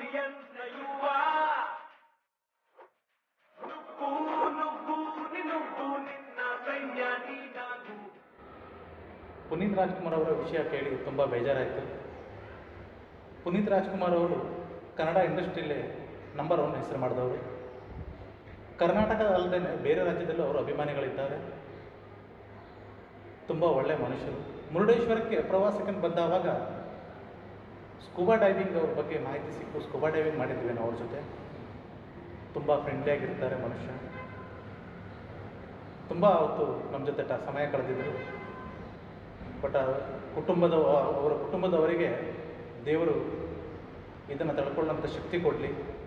ಎಂತ ಯುವ ನುಗ್ಗು ನುಗ್ಗು ನುಗ್ಗು ನಿನ್ನ ಸೈನ್ಯ ನೀನಾಗು. ಪುನೀತ್ ರಾಜ್ಕುಮಾರ್ ಅವರ ವಿಷಯ ಕೇಳಿ ತುಂಬ ಬೇಜಾರಾಯಿತು. ಪುನೀತ್ ರಾಜ್ಕುಮಾರ್ ಅವರು ಕನ್ನಡ ಇಂಡಸ್ಟ್ರಿಯಲ್ಲೇ ನಂಬರ್ 1 ಹೆಸರು ಮಾಡಿದವರು. ಕರ್ನಾಟಕ ಅಲ್ಲದೆ ಬೇರೆ ರಾಜ್ಯದಲ್ಲೂ ಅವರು ಅಭಿಮಾನಿಗಳಿದ್ದಾರೆ. ತುಂಬ ಒಳ್ಳೆಯ ಮನುಷ್ಯರು. ಮುರುಡೇಶ್ವರಕ್ಕೆ ಪ್ರವಾಸಕ್ಕೆ ಬಂದಾವಾಗ ಸ್ಕೂಬಾ ಡೈವಿಂಗ್ ಅವ್ರ ಬಗ್ಗೆ ಮಾಹಿತಿ ಸಿಕ್ಕು. ಸ್ಕೂಬಾ ಡೈವಿಂಗ್ ಮಾಡಿದ್ವಿ ನಾವು ಅವ್ರ ಜೊತೆ. ತುಂಬ ಫ್ರೆಂಡ್ಲಿಯಾಗಿರ್ತಾರೆ ಮನುಷ್ಯ. ತುಂಬ ಅವತ್ತು ನಮ್ಮ ಜೊತೆ ಸಮಯ ಕಳೆದಿದ್ದರು. ಬಟ್ ಅವರ ಕುಟುಂಬದವರಿಗೆ ದೇವರು ಇದನ್ನು ತಡ್ಕೊಳ್ಳೋಂಥ ಶಕ್ತಿ ಕೊಡಲಿ.